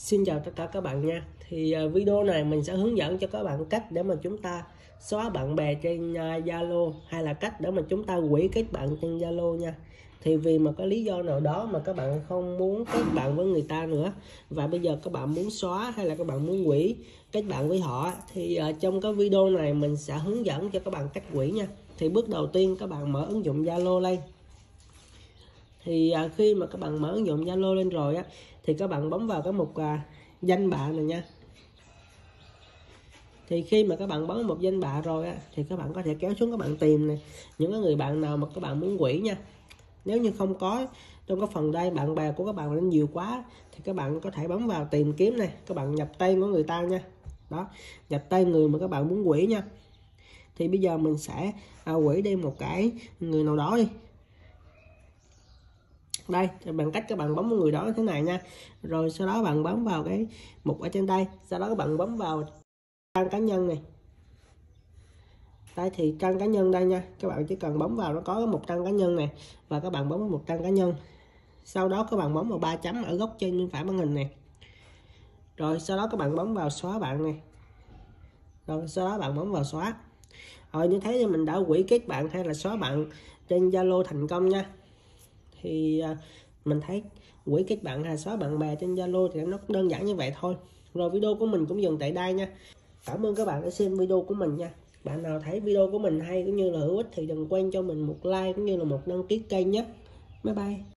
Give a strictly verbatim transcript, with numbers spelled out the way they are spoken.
Xin chào tất cả các bạn nha. Thì uh, video này mình sẽ hướng dẫn cho các bạn cách để mà chúng ta xóa bạn bè trên Zalo uh, hay là cách để mà chúng ta hủy kết bạn trên Zalo nha. Thì vì mà có lý do nào đó mà các bạn không muốn kết bạn với người ta nữa và bây giờ các bạn muốn xóa hay là các bạn muốn hủy kết bạn với họ, thì uh, trong cái video này mình sẽ hướng dẫn cho các bạn cách hủy nha. Thì bước đầu tiên các bạn mở ứng dụng Zalo lên. Thì à, khi mà các bạn mở ứng dụng Zalo lên rồi á thì các bạn bấm vào cái mục à, danh bạ này nha. Thì khi mà các bạn bấm một danh bạ rồi á thì các bạn có thể kéo xuống, các bạn tìm này những cái người bạn nào mà các bạn muốn hủy nha. Nếu như không có trong cái phần đây bạn bè của các bạn lên nhiều quá thì các bạn có thể bấm vào tìm kiếm này, các bạn nhập tên của người ta nha. Đó, nhập tên người mà các bạn muốn hủy nha. Thì bây giờ mình sẽ à, hủy đi một cái người nào đó đi. Đây, bằng cách các bạn bấm vào người đó thế này nha. Rồi sau đó bạn bấm vào cái mục ở trên đây, sau đó các bạn bấm vào trang cá nhân này. Đây thì trang cá nhân đây nha, các bạn chỉ cần bấm vào nó có một trang cá nhân này và các bạn bấm vào một trang cá nhân. Sau đó các bạn bấm vào ba chấm ở góc trên bên phải màn hình này. Rồi sau đó các bạn bấm vào xóa bạn này. Rồi sau đó bạn bấm vào xóa. Rồi như thế thì mình đã hủy kết bạn hay là xóa bạn trên Zalo thành công nha. Thì mình thấy hủy kết bạn hay xóa bạn bè trên Zalo thì nó đơn giản như vậy thôi. Rồi video của mình cũng dừng tại đây nha. Cảm ơn các bạn đã xem video của mình nha. Bạn nào thấy video của mình hay cũng như là hữu ích thì đừng quên cho mình một like cũng như là một đăng ký kênh nhé. Bye bye.